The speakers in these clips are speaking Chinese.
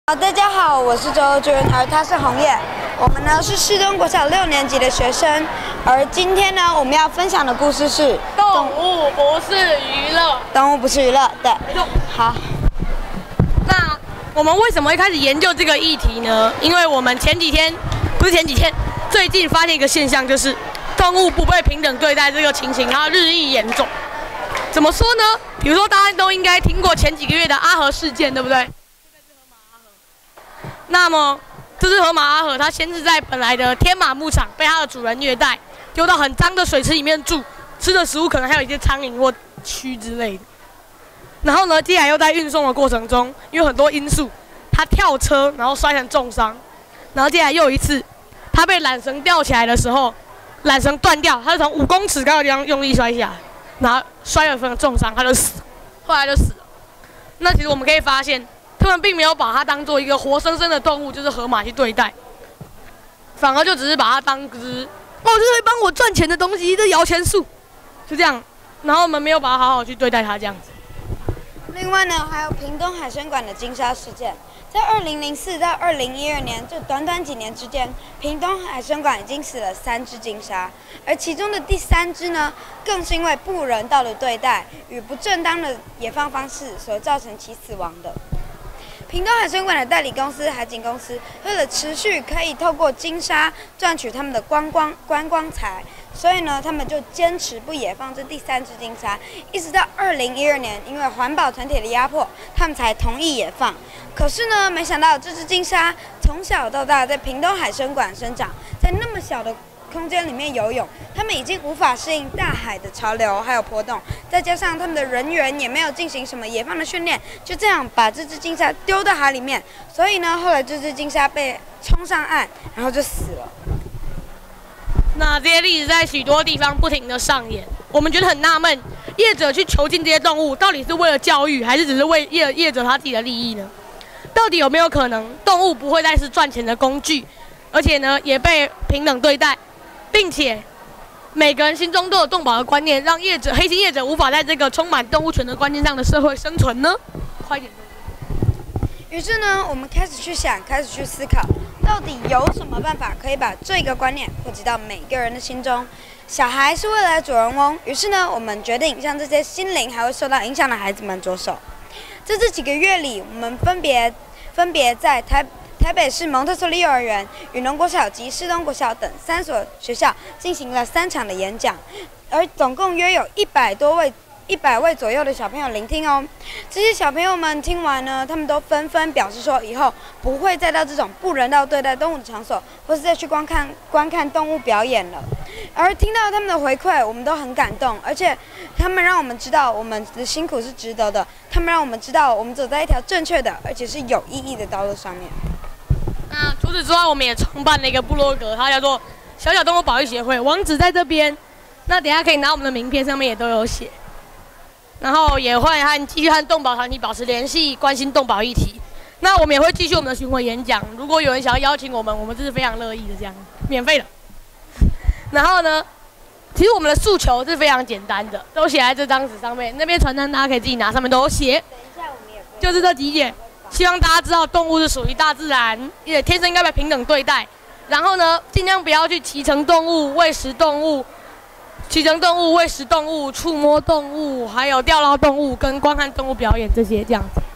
好，大家好，我是周君，而他是红叶。我们呢是市东国小6年级的学生，而今天呢我们要分享的故事是动物不是娱乐。 动物不是娱乐，对， 没错。 好， 那我们为什么会开始研究这个议题呢？因为我们最近发现一个现象，就是动物不被平等对待这个情形，它日益严重。怎么说呢？比如说大家都应该听过前几个月的阿和事件，对不对？那么这只河马阿和，它先是在本来的天马牧场被它的主人虐待，丢到很脏的水池里面住，吃的食物可能还有一些苍蝇或蛆之类的。然后呢，接下来又在运送的过程中，因为很多因素，它跳车然后摔成重伤。然后接下来又有一次，它被缆绳吊起来的时候，缆绳断掉，它就从5公尺高的地方用力摔下来，然后摔了非常重伤，它就死了，后来就死了。那其实我们可以发现，他们并没有把它当做一个活生生的动物，就是河马去对待，反而就只是把它当只这会帮我赚钱的东西，这摇钱树，就这样。然后我们没有把它好好去对待它，这样子。 另外呢，还有屏东海参馆的鲸鲨事件，在2004到2012年这短短几年之间，屏东海参馆已经死了3只鲸鲨，而其中的第3只呢，更是因为不人道的对待与不正当的野放方式所造成其死亡的。屏东海参馆的代理公司海景公司，为了持续可以透过鲸鲨赚取他们的观光财，所以呢，他们就坚持不野放这第3只鲸鲨，一直到2012年，因为环保团体的压迫，他们才同意野放。可是呢，没想到这只鲸鲨从小到大在屏东海参馆生长，在那么小的空间里面游泳，他们已经无法适应大海的潮流还有波动，再加上他们的人员也没有进行什么野放的训练，就这样把这只鲸鲨丢到海里面，所以呢，后来这只鲸鲨被冲上岸，然后就死了。 那这些例子在许多地方不停的上演，我们觉得很纳闷，业者去囚禁这些动物，到底是为了教育，还是只是为业者他自己的利益呢？到底有没有可能，动物不会再是赚钱的工具，而且呢，也被平等对待？并且每个人心中都有动保的观念，让黑心业者无法在这个充满动物权的观念上的社会生存呢？快点！ 于是呢，我们开始去想，开始去思考，到底有什么办法可以把这个观念普及到每个人的心中？小孩是未来主人翁，于是呢，我们决定向这些心灵还会受到影响的孩子们着手。在这几个月里，我们分别在台北市蒙特梭利幼儿园、雨农国小及市东国小等3所学校进行了3场的演讲，而总共约有100位左右的小朋友聆听哦。这些小朋友们听完呢，他们都纷纷表示说，以后不会再到这种不人道对待动物的场所，或是再去观看动物表演了。而听到他们的回馈，我们都很感动，而且他们让我们知道我们的辛苦是值得的，他们让我们知道我们走在一条正确的，而且是有意义的道路上面。 那除此之外，我们也创办了一个部落格，它叫做小小动物保育协会，网址在这边。那等一下可以拿我们的名片，上面也都有写。然后也会继续和动保团体保持联系，关心动保议题。那我们也会继续我们的巡回演讲，如果有人想要邀请我们，我们这是非常乐意的，这样免费的。然后呢，其实我们的诉求是非常简单的，都写在这张纸上面。那边传单大家可以自己拿，上面都有写。 等一下我们也就是这几点。希望大家知道，动物是属于大自然，也天生应该被平等对待。然后呢，尽量不要去骑乘动物、喂食动物、喂食动物、触摸动物，还有钓捞动物跟观看动物表演这些这样子。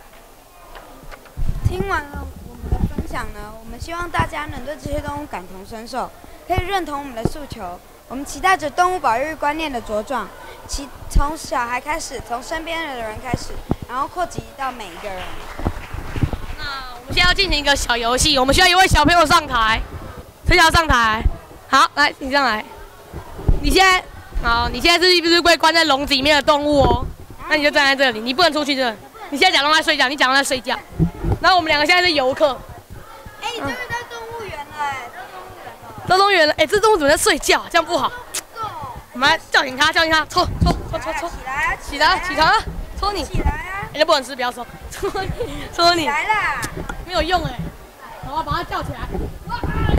听完了我们的分享呢，我们希望大家能对这些动物感同身受，可以认同我们的诉求。我们期待着动物保育观念的茁壮，从小孩开始，从身边的人开始，然后扩及到每一个人。 那我们现在要进行一个小游戏，我们需要一位小朋友上台，谁想要上台？好，来，你上来。你现在是不是被关在笼子里面的动物哦？那你就站在这里，你不能出去这。你现在假装在睡觉，你假装在睡觉。然后我们2个现在是游客。 哎，你这边在动物园了， 到动物园了，哎，这动物怎么在睡觉？这样不好。我们来叫醒它，抽，起来，起床啊，抽你。 起来啊！ 人家不能吃，不要抽，抽你。 来啦！ 没有用哎，好，把它叫起来。哇，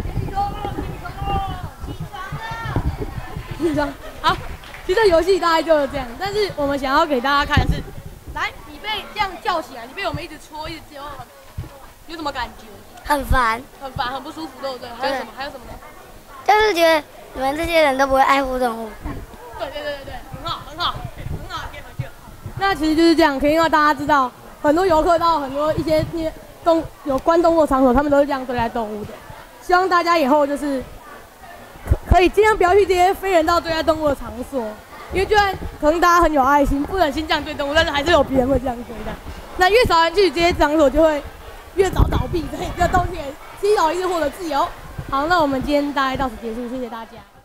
起床！好，其实这游戏大概就是这样，但是我们想要给大家看的是，来，你被这样叫起来，你被我们一直戳，一直揪， 有什么感觉？ 很烦， 很烦，很不舒服，对不对？还有什么？还有什么呢？ 就是觉得你们这些人都不会爱护动物。 对，很好，可以回去了。那其实就是这样，可以让大家知道，很多游客到很多一些有关动物的场所，他们都是这样对待动物的。希望大家以后就是可以尽量不要去这些非人道对待动物的场所，因为就算可能大家很有爱心，不忍心这样对动物，但是还是有别人会这样对待。那越少人去这些场所，就会越早倒闭，所以这东西也希少一直获得自由。好，那我们今天大概到此结束，谢谢大家。